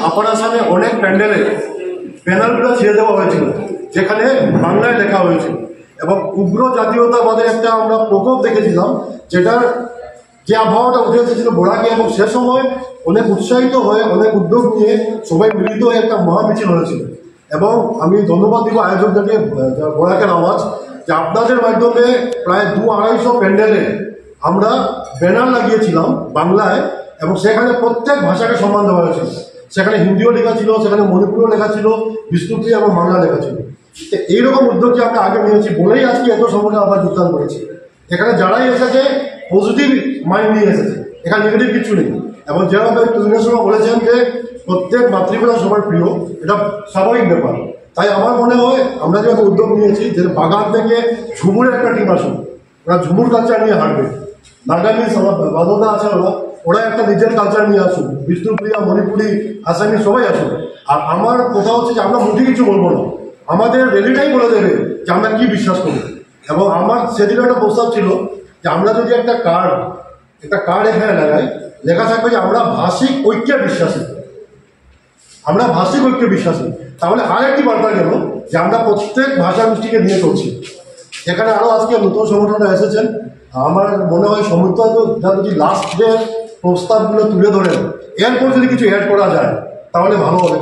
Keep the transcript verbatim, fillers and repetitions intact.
আপার আসামে অনেক প্যান্ডেলে ব্যানারগুলো ছেড়ে দেওয়া হয়েছিল যেখানে বাংলায় লেখা হয়েছিল এবং উগ্র জাতীয়তাবাদের একটা আমরা প্রকোপ দেখেছিলাম, যেটার যে আবহাওয়াটা উঠে এসেছিল বোরাকে, এবং সে সময় অনেক উৎসাহিত হয়ে অনেক উদ্যোগ নিয়ে সবাই মিলিত হয়ে একটা মহামিছিল হয়েছিল। এবং আমি ধন্যবাদ দিব আয়োজকদেরকে, বোরাকের আওয়াজ, যে আপনাদের মাধ্যমে প্রায় দু আড়াইশো প্যান্ডেলে আমরা ব্যানার লাগিয়েছিলাম বাংলায়, এবং সেখানে প্রত্যেক ভাষাকে সম্মান দেওয়া হয়েছিল। সেখানে হিন্দিও লেখা ছিল, সেখানে মণিপুরও লেখা ছিল, বিষ্ণুপ্রিয়া এবং বাংলা লেখা ছিল। এইরকম উদ্যোগকে আমরা আগে নিয়েছি বলেই আজকে এত সময় আবার যোগদান করেছি। এখানে যারাই এসেছে পজিটিভ মাইন্ড নিয়ে এসেছে, এখানে নেগেটিভ কিছু নেই। এবং যেভাবে তুমিনের সময় বলেছেন যে প্রত্যেক মাতৃভাষা সবার প্রিয়, এটা স্বাভাবিক ব্যাপার। তাই আমার মনে হয় আমরা যেহেতু উদ্যোগ নিয়েছি যে বাগান থেকে ঝুমুরের একটা টিম আসুন, ওরা ঝুমুর কালচার নিয়ে হাঁটবে। নাগামিজ বাদনা আছে, ওরা ওরা একটা নিজের কালচার নিয়ে আসুন, বিষ্ণুপ্রিয়া, মণিপুরি, আসামি সবাই আসুন। আর আমার কথা হচ্ছে যে আমরা মুখে কিছু বলবো না, আমাদের রেলিটাই বলে দেবে যে আমরা কি বিশ্বাস করি। এবং আমার সেদিন একটা প্রস্তাব ছিল যে আমরা যদি একটা কার্ড একটা কার্ড এখানে লাগাই, লেখা থাকবে যে আমরা ভাষিক ঐক্যে বিশ্বাসী, আমরা ভাষিক ঐক্যে বিশ্বাসী, তাহলে আর একটি বার্তা গেল যে আমরা প্রত্যেক ভাষা গোষ্ঠীকে নিয়ে চলছি। এখানে আরও আজকে নতুন সংগঠনটা এসেছেন, আমার মনে হয় সমর্থ যদি লাস্ট ডে প্রস্তাবগুলো তুলে ধরেন, এরপর যদি কিছু অ্যাড করা যায় তাহলে ভালো হবে।